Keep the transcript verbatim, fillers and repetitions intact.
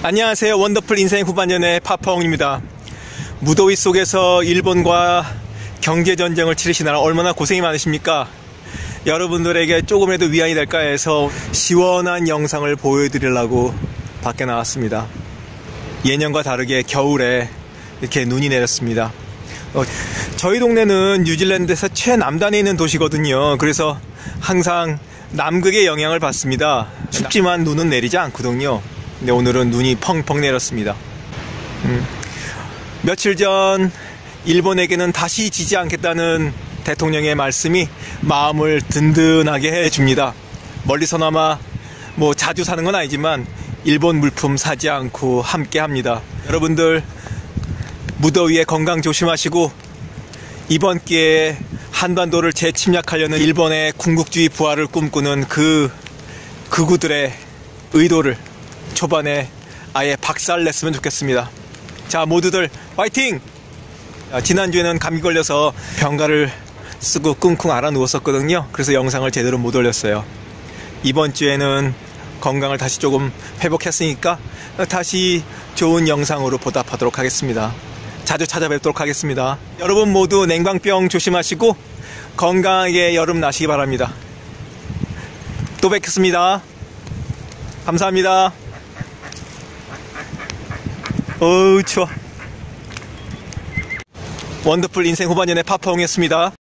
안녕하세요. 원더풀 인생 후반년의 파파홍입니다. 무더위 속에서 일본과 경제전쟁을 치르시느라 얼마나 고생이 많으십니까? 여러분들에게 조금이라도 위안이 될까 해서 시원한 영상을 보여드리려고 밖에 나왔습니다. 예년과 다르게 겨울에 이렇게 눈이 내렸습니다. 어, 저희 동네는 뉴질랜드에서 최남단에 있는 도시거든요. 그래서 항상 남극의 영향을 받습니다. 춥지만 눈은 내리지 않거든요. 근데 오늘은 눈이 펑펑 내렸습니다. 음. 며칠 전 일본에게는 다시 지지 않겠다는 대통령의 말씀이 마음을 든든하게 해줍니다. 멀리서나마 뭐 자주 사는 건 아니지만 일본 물품 사지 않고 함께 합니다. 여러분들 무더위에 건강 조심하시고 이번 기회에 한반도를 재침략하려는 일본의 군국주의 부활을 꿈꾸는 그 극우들의 의도를 초반에 아예 박살냈으면 좋겠습니다. 자, 모두들 화이팅! 자, 지난주에는 감기 걸려서 병가를 쓰고 끙끙 앓아 누웠었거든요. 그래서 영상을 제대로 못 올렸어요. 이번 주에는 건강을 다시 조금 회복했으니까 다시 좋은 영상으로 보답하도록 하겠습니다. 자주 찾아뵙도록 하겠습니다. 여러분 모두 냉방병 조심하시고 건강하게 여름 나시기 바랍니다. 또 뵙겠습니다. 감사합니다. 어우 추워. 원더풀 인생 후반년의 파파홍이었습니다.